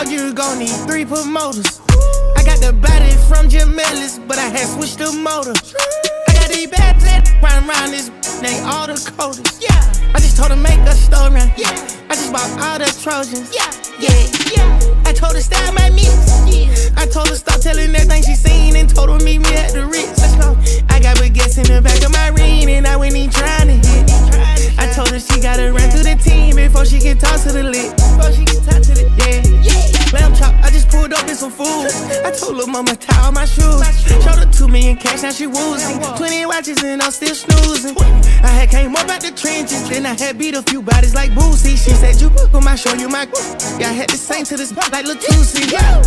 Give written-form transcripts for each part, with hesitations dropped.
dog, you gon' need 3 promoters. I got the body from Jim Ellis, but I had switched the motor. I got these bad plans round this, they all the coders. Yeah, I just told her make a story. Yeah, I just bought all the Trojans. Yeah. I told her style my mix. I told her stop telling everything she seen and told her meet me at the Ritz. Let's go. I got baguettes in the back of my ring and I wasn't even trying to hit. I told her she gotta run through the team before she can talk to the lit. Lamb chop, I just pulled up in some food. I told her mama tie all my shoes. Showed her 2 million cash, now she woozing. 20 watches and I'm still snoozing. I had came up out the trenches, then I had beat a few bodies like Boosie. She said you book on my show, you my yeah, I had to sing to this like Lil Tusi.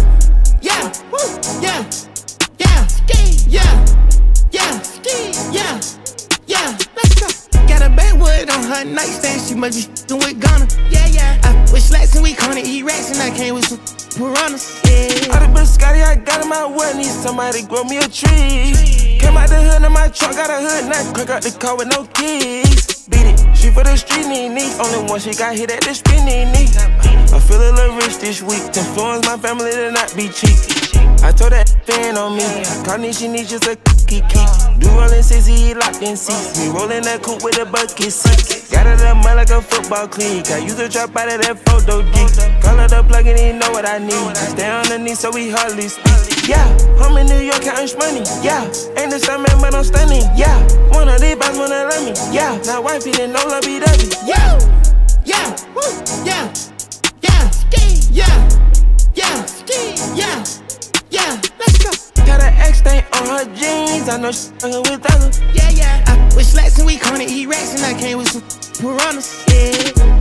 Yeah, let's go. Got a backwood on her nightstand, she must be f***ing with Ghana. I with slacks and we gonna eat rats and I came with some piranhas. All the biscotti I got in my wood, need somebody grow me a tree. Came out the hood in my truck, got a hood nut, crack out the car with no keys. Beat it, she for the street need. Only one she got hit at the street need. I feel a little rich this week, influence my family to not be cheap. I told that fan on me, Connie she needs just a key. Do rollin' 60, locked in seats. Me rollin' that coupe with a bucket seat. Got it up mud like a football cleat. I used to drop out of that photo geek. Call it up, plug it in, know what I need. Stay on the knee so we hardly speak. Yeah, I'm in New York counting money. Yeah, ain't the same man but I'm stunning. Yeah, one of these boys wanna love me. Yeah, now wifey didn't know love be dubby. Let's go. Got an X stain on her jeans, I know she fucking with others. I with slacks and we gonna eat rats and I came with some piranhas.